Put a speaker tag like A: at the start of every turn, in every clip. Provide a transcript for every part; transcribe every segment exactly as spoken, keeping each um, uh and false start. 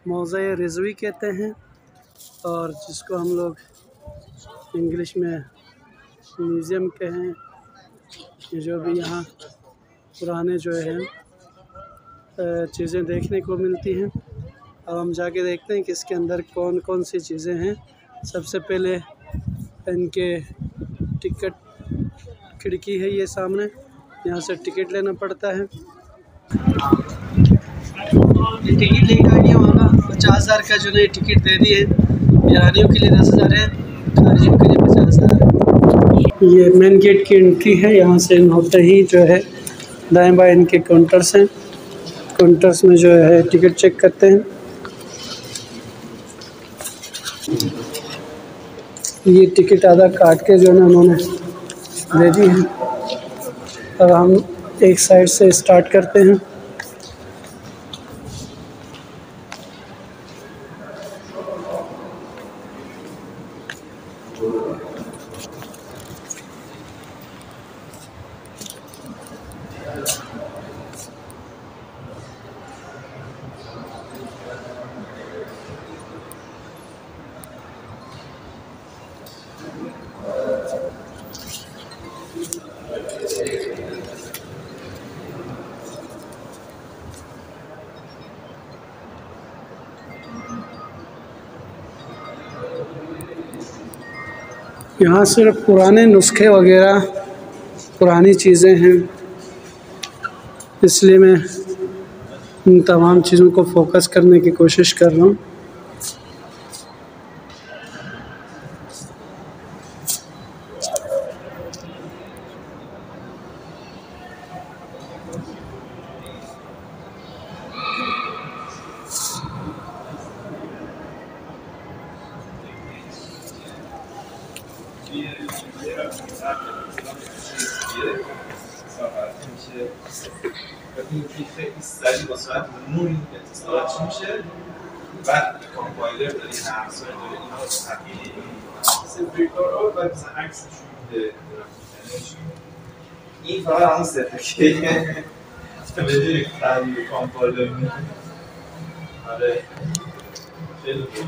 A: मौज़े रिज़वी कहते हैं और जिसको हम लोग इंग्लिश में म्यूज़ियम कहें। ये जो भी यहाँ पुराने जो है चीज़ें देखने को मिलती हैं। अब हम जाके देखते हैं कि इसके अंदर कौन कौन सी चीज़ें हैं। सबसे पहले इनके टिकट खिड़की है ये सामने, यहाँ से टिकट लेना पड़ता है। टिकट लेकर गया वहाँ का पचास हज़ार का जो है टिकट दे दिए। ईरानियों के लिए दस हज़ार है, खारिजियों के लिए पचास हज़ार है। ये मेन गेट की एंट्री है। यहाँ से होते ही जो है दाएं बाएं इनके काउंटर्स हैं। काउंटर्स में जो है टिकट चेक करते हैं। ये टिकट आधा काट के जो है ना उन्होंने दे दी है। अब हम एक साइड से स्टार्ट करते हैं। यहाँ सिर्फ पुराने नुस्खे वगैरह पुरानी चीज़ें हैं, इसलिए मैं इन तमाम चीज़ों को फोकस करने की कोशिश कर रहा हूँ।
B: این خیلی سریع با سرعت نوری اتصالات چی میشه بعد کامپایلر داری همسایه داری اینا رو تبدیل سپریکار رو بعد مثلا عکسشون میده این فقط همون سپریکه بدونی تبدیل کامپایلر میده آره خیلی خوب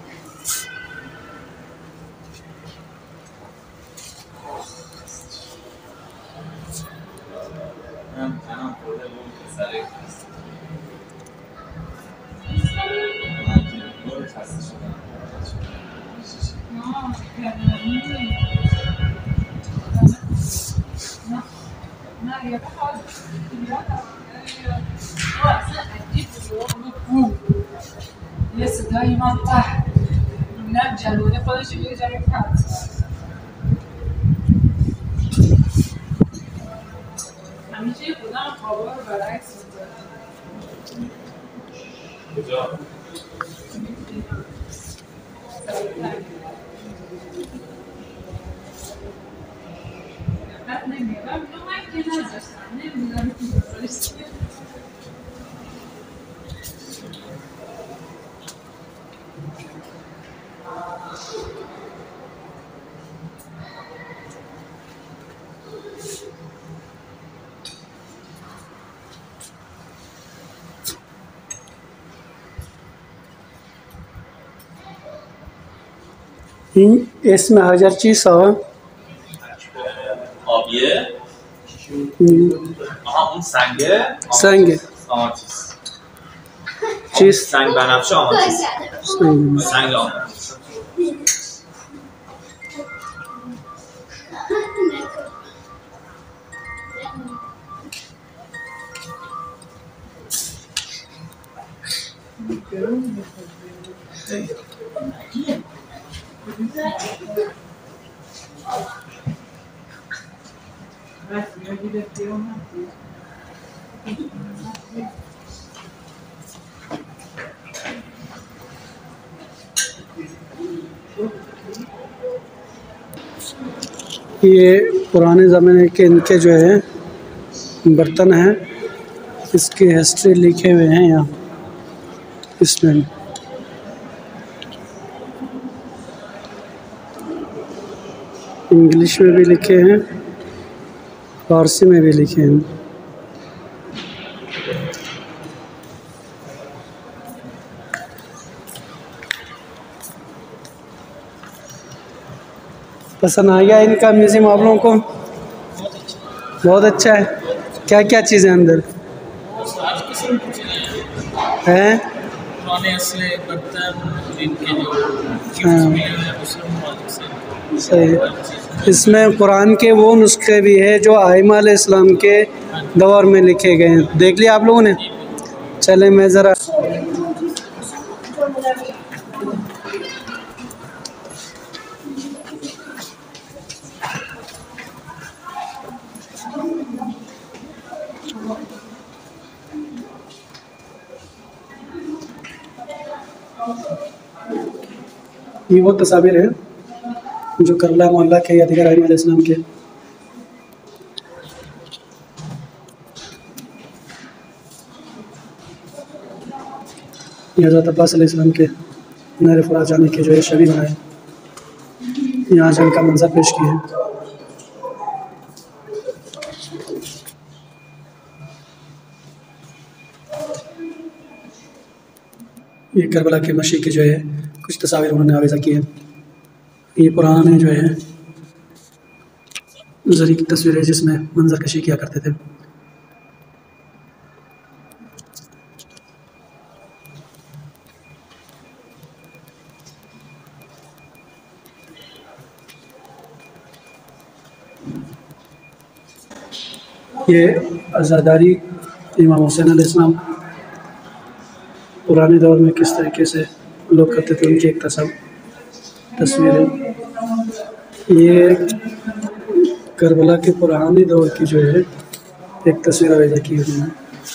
B: من تنم خورده بود که سره کست من که نور کسته شدم
C: نه یه خواهد اصلا عجیب بود یه صدایی من ته نه جلوه خودش یه جایی کرد همیشه خودم خوابا رو برعکس می‌ذارم.
B: کجا؟
C: بعد نمی‌گم من که نذاشتم نمی‌دونم که گذاشتم
A: این اسم هجر چی سا؟
B: آبیه؟ آها اون سنگه؟
A: سنگه
B: آماتیس
A: چیز؟
B: سنگ بنفشه آماتیس
A: سنگ
B: سنگ آماتیس
A: ये पुराने ज़माने के इनके जो है बर्तन हैं, इसकी हिस्ट्री लिखे हुए हैं यहाँ इसमें। इंग्लिश में भी लिखे हैं, फारसी में भी लिखे हैं। पसंद आ गया इनका म्यूज़ियम आप लोगों को? बहुत अच्छा है। क्या क्या चीज़ें अंदर हैं?
C: पुराने असले बर्तन इनके जो
A: हाँ सही। इसमें कुरान के वो नुस्खे भी है जो आइमा अलैहिस्सलाम के दौर में लिखे गए हैं। देख लिया आप लोगों ने? चले मैं ज़रा ये वो तस्वीर है जो करबला मोहल्ला के यादगार आइमा अलैहिस्सलाम के। ये हज़रत अब्बास अलैहिस्सलाम के नहर फुरात जाने के जो है शबी बनाए, यहाँ से इनका मंजर पेश किया है। ये करबला के मशी के जो है कुछ तस्वीर उन्होंने आवेज़ा की है। ये पुराने जो है जरी की तस्वीर है जिसमें मंजर कशी किया करते थे। ये आज़ादारी इमाम हुसैन अलैहिस्सलाम पुराने दौर में किस तरीके से लोग करते थे उनकी एक तस्वीर है। ये करबला के पुराने दौर की जो है एक तस्वीर आवेज़ा की उन्होंने।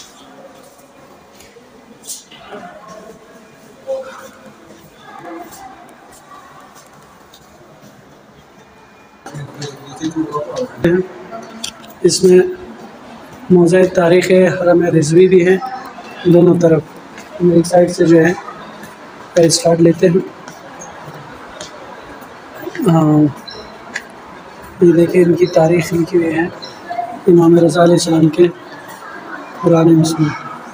A: इसमें मौज़े तारीख़ है, हरम रिज़वी भी है दोनों तरफ। एक साइड से जो है स्टार्ट लेते हैं। हाँ ये देखिए इनकी तारीख़ लिखी हुई है इमाम रज़ा अलैहिस्सलाम के पुराने उसमें।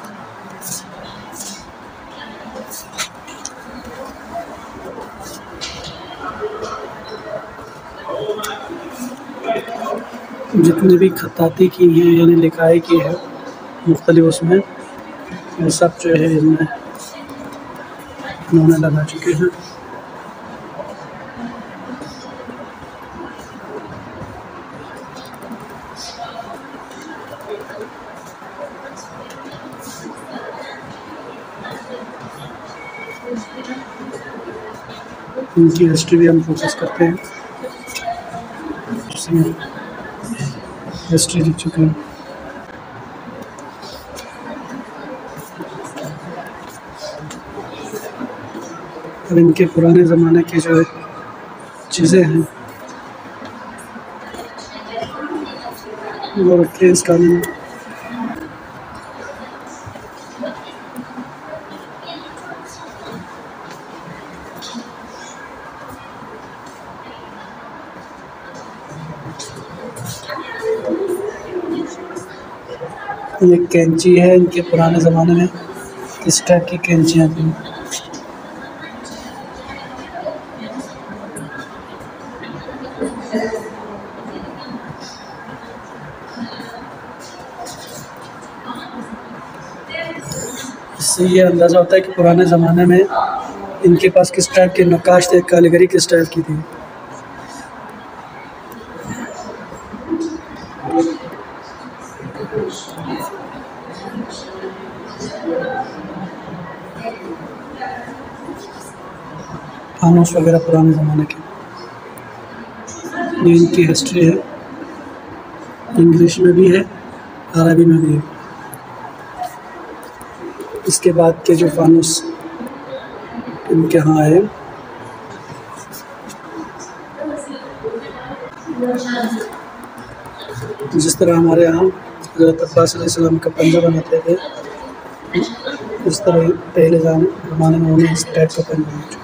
A: जितने भी खत्ताती की हैं यानी लिखाई की है मुख्तलिफ उसमें, ये सब जो है इनमें उन्होंने लगा चुके हैं। इनकी हिस्ट्री भी हम फोकस करते हैं, इसमें हिस्ट्री लिख चुके हैं। और इनके पुराने ज़माने की जो चीज़ें हैं वो रखे इस कानून। ये कैंची है इनके पुराने ज़माने में इस टाइप की कैंचियाँ थी। इससे ये अंदाज़ा होता है कि पुराने ज़माने में इनके पास किस टाइप के नक्काश थे, कारीगरी किस टाइप की थी। फानूस वगैरह पुराने ज़माने के। ये इनकी हिस्ट्री है, इंग्लिश में भी है अरबी में भी है। इसके बाद के जो फानूस इनके यहाँ आए जिस तरह हमारे यहाँ हज़रत अब्बास अलैहिस्सलाम का पंजा बनाते थे, इस तरह पहले ज़माने में उन्होंने इस टाइप का पंजा बनाया।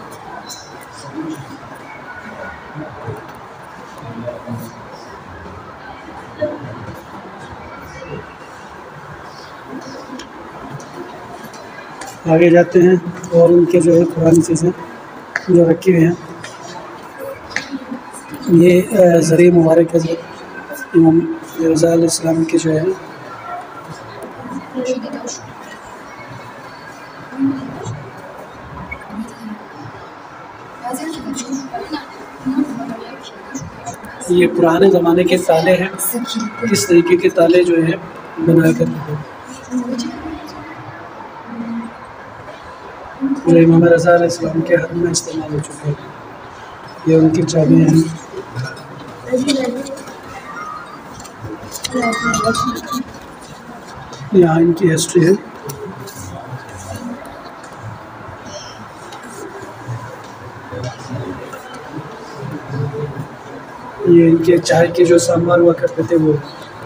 A: आगे जाते हैं और उनके जो है पुरानी चीज़ें जो रखी हुई हैं ये ज़रिए मुबारक हज़रत इमाम रज़ा अलैहिस्सलाम के जो है ये पुराने ज़माने के ताले हैं, किस तरीके के ताले जो है बना कर जो इमाम रज़ा अलैहिस्सलाम के हाथ में इस्तेमाल हो चुके हैं। ये उनकी चाबियाँ हैं। यहाँ इनकी हिस्ट्री है। ये इनके चाय के जो सामान हुआ करते थे वो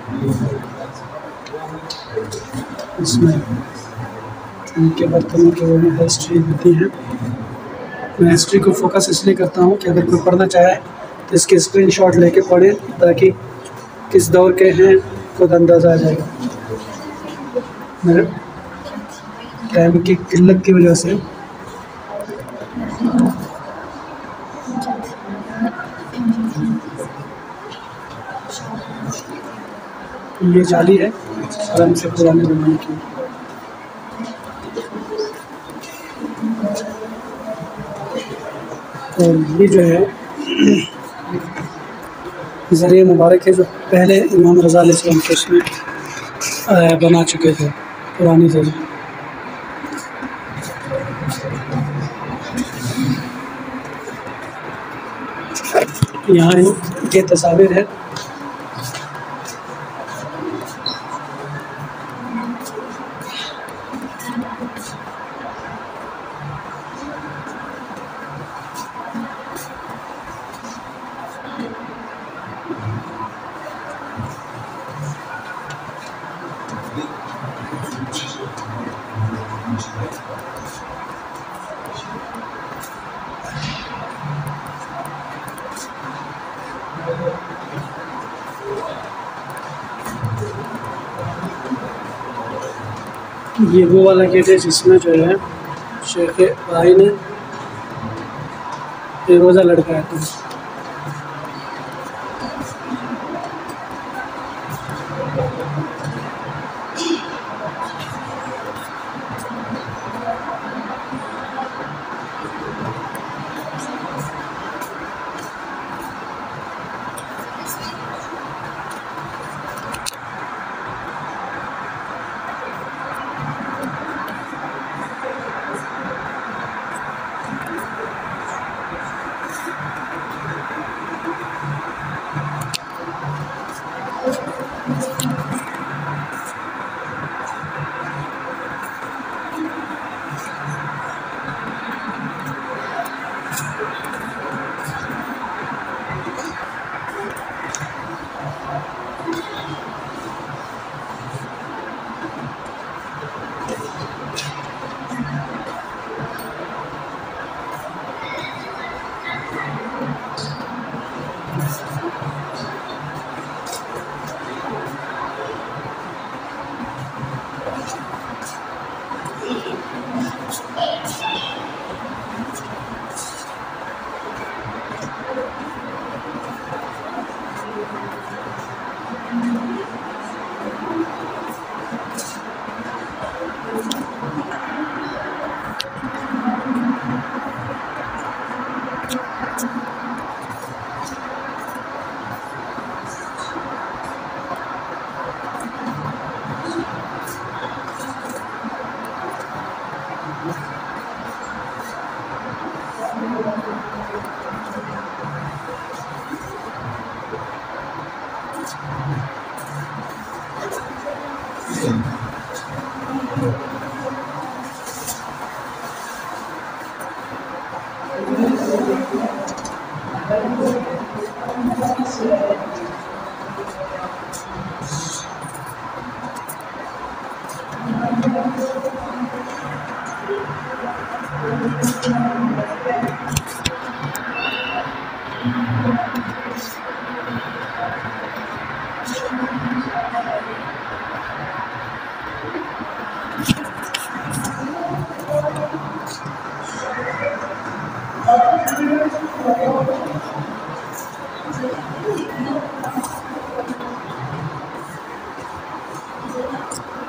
A: इसमें इनके बर्तनों के वो हिस्ट्री होती है। मैं हिस्ट्री को फोकस इसलिए करता हूँ कि अगर कोई पढ़ना चाहे तो इसके स्क्रीनशॉट लेके पढ़े ताकि किस दौर के हैं खुद अंदाज़ा आ जाएगा। मेरे टाइम की किल्लत की वजह से ये जाली है आराम से पुराने ज़माने की। और ये जो है ज़रिए मुबारक है जो पहले इमाम रज़ा अलैहिस्सलाम के उसमें बना चुके थे पुरानी ज़रिए। यहाँ इनके तस्वीर है। ये वो वाला गेट है जिसमें जो है शेख भाई ने रोज़ा लड़काया था।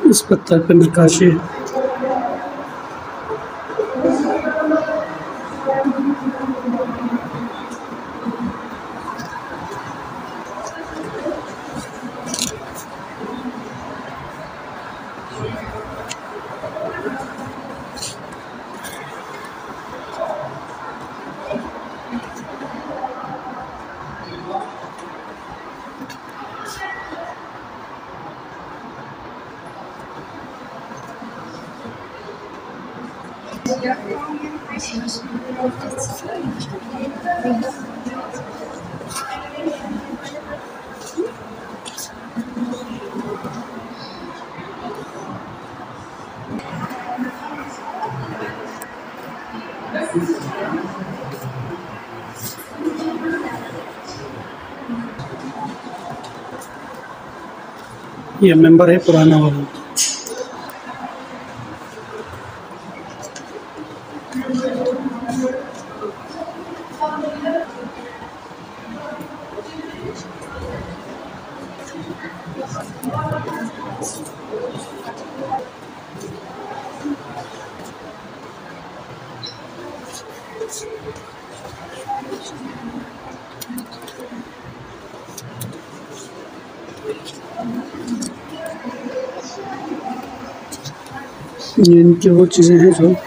A: इस पत्थर पर नक्काशी है। ये मेंबर है पुराना वाला। ये इनकी वो चीज़ें हैं जो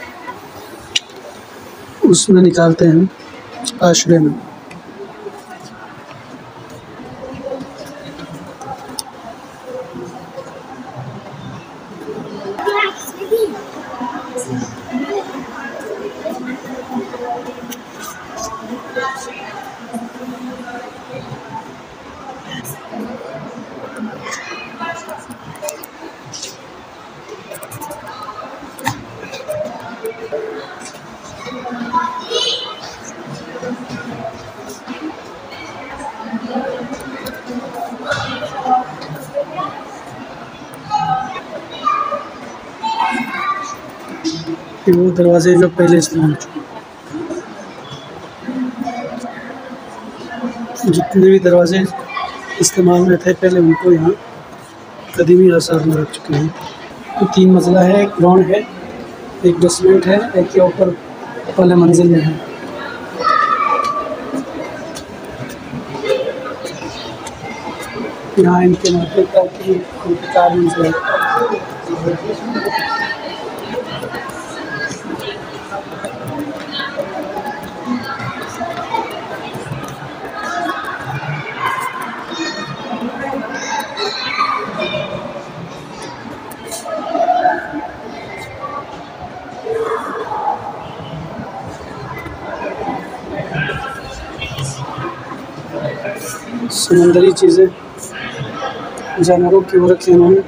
A: उसमें निकालते हैं आश्रय में। वो दरवाजे जो पहले इस्तेमाल जितने भी दरवाजे इस्तेमाल में थे पहले उनको यहाँ कदीमी आसार में रख चुके हैं। तो तीन मंजिला है, एक ग्राउंड है, एक बेसमेंट है, एक के ऊपर पहले मंजिल में है। यहाँ इनके मार्केट का की चार मंजिल है। समंदरी चीज़ें जानवरों की वो रखी उन्होंने।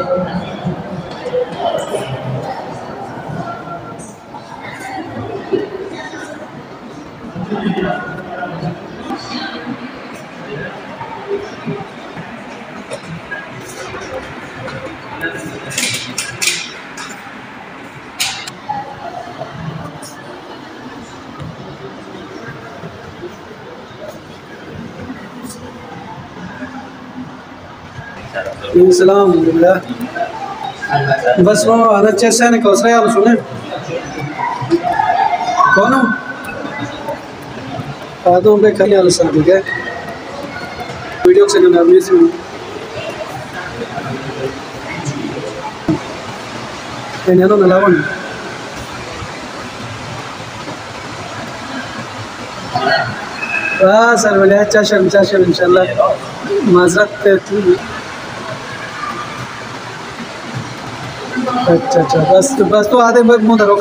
A: सलाम बस वो आना चेस है कौसरा यार सुने कौन हो आदों पे खाली आल सा ठीक है वीडियो से ना मैं से मैंने तो नलावन वाह सर वाले अच्छा शर्म शर्म इंशाल्लाह माजरत पे अच्छा अच्छा बस बस तो आधे मुँह धरो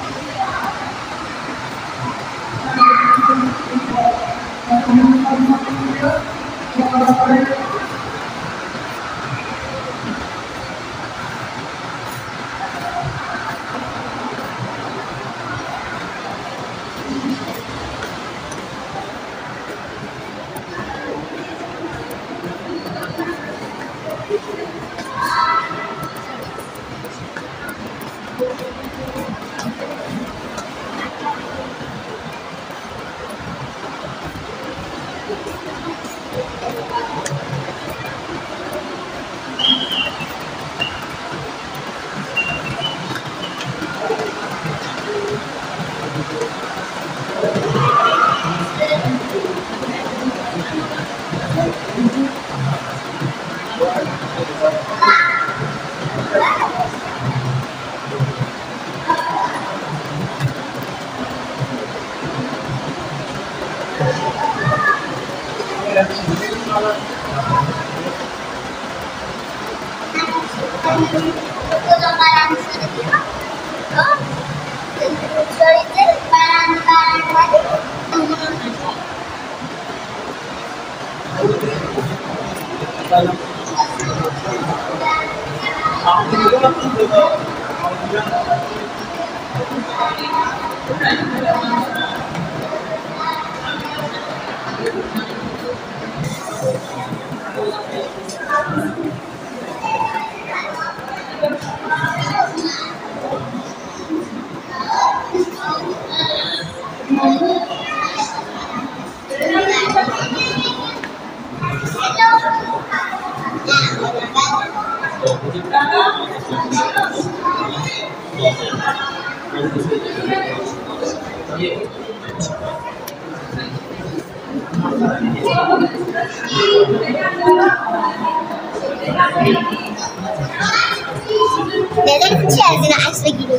D: نظرت شي عايزين عشرة جنيه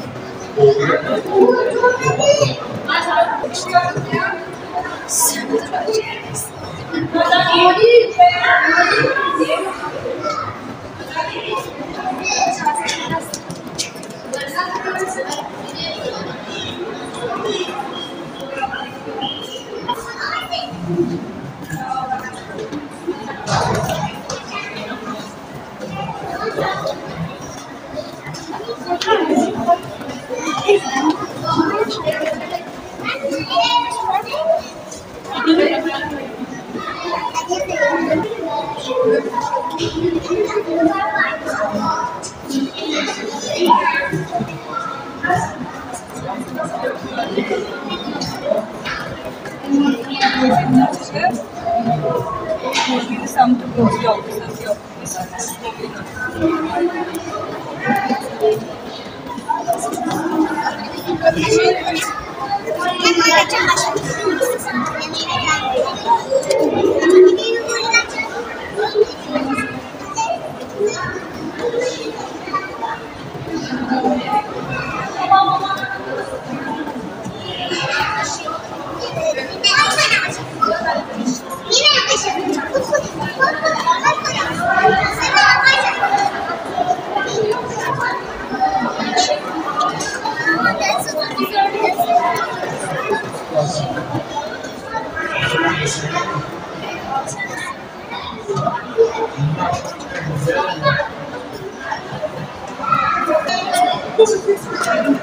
E: Some to go to the office, the office.
C: Thank you.